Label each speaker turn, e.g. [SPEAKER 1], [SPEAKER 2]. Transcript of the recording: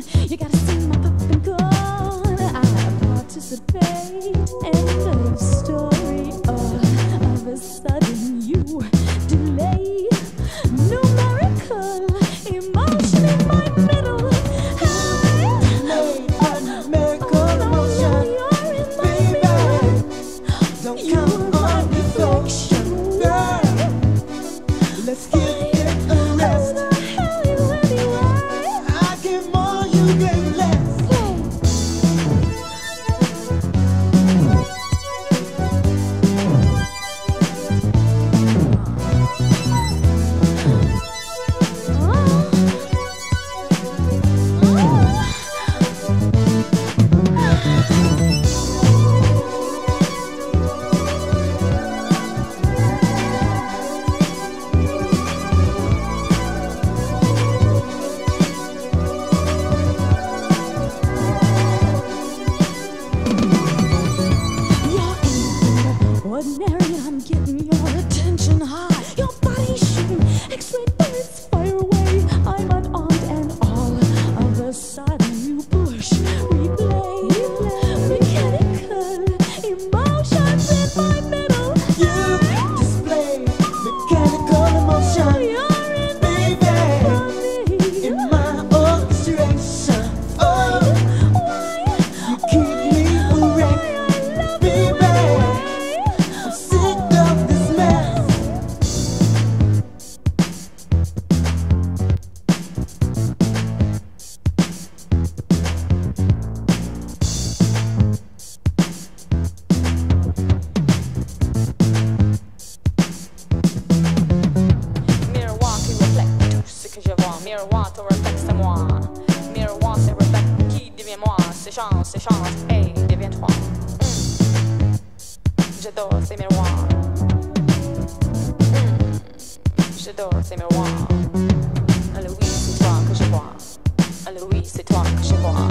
[SPEAKER 1] You gotta see my pop and corn. I participate in the story. All of a sudden you delay. Numerical emotion in my middle.
[SPEAKER 2] Made a miracle emotion, baby. Don't count on reflection, girl. Let's give it a rest. I give more, you give less.
[SPEAKER 1] Ordinary, I'm getting your attention high. Your body shooting, X-ray bullets fire away. I'm unarmed and all of a sudden you push replay. Mechanical emotions in my middle.
[SPEAKER 2] You display mechanical emotion, baby, in my orchestration. Oh, you keep me erect, baby. I'm sick of this mess.
[SPEAKER 3] Miroir qui reflète tout ce que je vois. Miroir te reflète, c'est moi. Miroir c'est reflète qui devient moi. C'est chance, hey, deviens-toi. J'adore ces miroirs. J'adore ces miroirs. Alors oui, c'est toi que je vois. Alors oui, c'est toi que je vois.